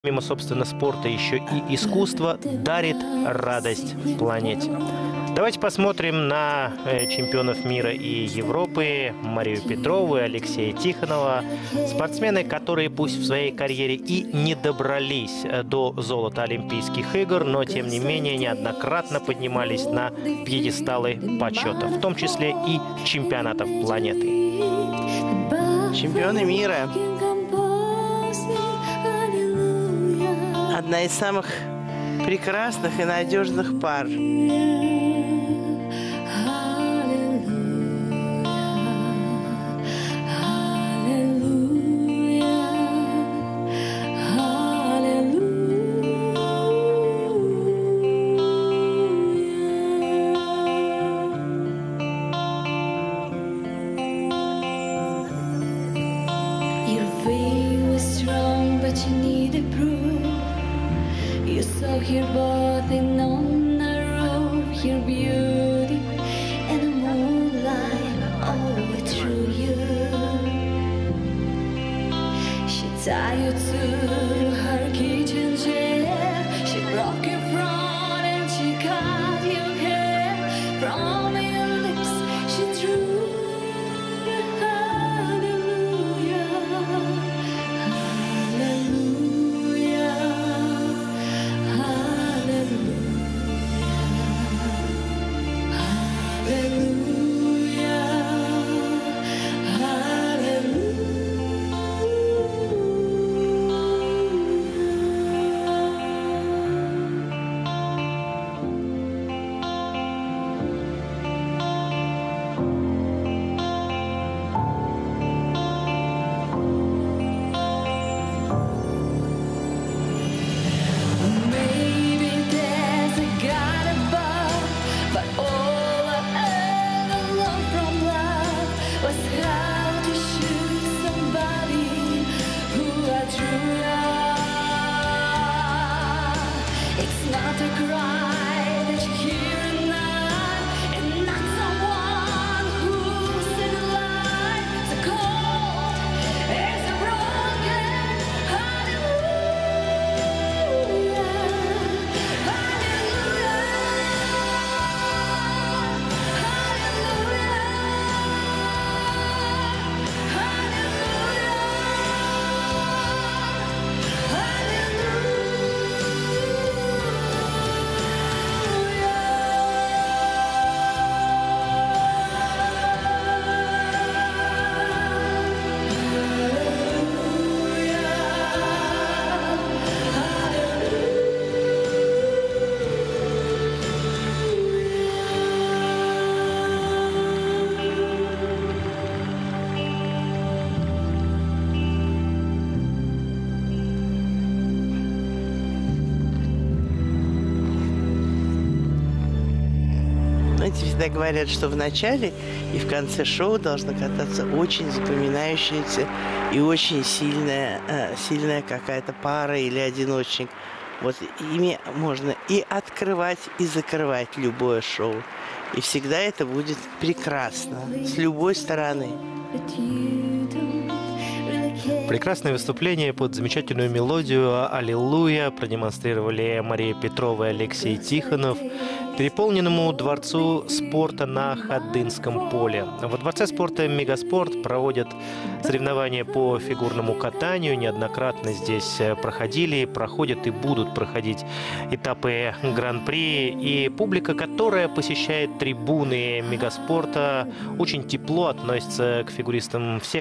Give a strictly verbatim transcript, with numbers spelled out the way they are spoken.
помимо, собственно, спорта, еще и искусство дарит радость планете. Давайте посмотрим на чемпионов мира и Европы Марию Петрову и Алексея Тихонова. Спортсмены, которые пусть в своей карьере и не добрались до золота Олимпийских игр, но тем не менее неоднократно поднимались на пьедесталы почета, в том числе и чемпионатов планеты. Чемпионы мира. Одна из самых прекрасных и надежных пар. You need a proof. You saw her bathing on the roof, your beauty and the moonlight all through you. She tied you to her kitchen chair. She broke your front and she cut your hair. From your lips she drew. Знаете, всегда говорят, что в начале и в конце шоу должна кататься очень запоминающаяся и очень сильная, сильная какая-то пара или одиночник. Вот ими можно и открывать, и закрывать любое шоу. И всегда это будет прекрасно, с любой стороны. Прекрасное выступление под замечательную мелодию «Аллилуйя» продемонстрировали Мария Петрова и Алексей Тихонов переполненному дворцу спорта на Ходынском поле. Во дворце спорта «Мегаспорт» проводят соревнования по фигурному катанию. Неоднократно здесь проходили, проходят и будут проходить этапы гран-при. И публика, которая посещает трибуны «Мегаспорта», очень тепло относится к фигуристам всех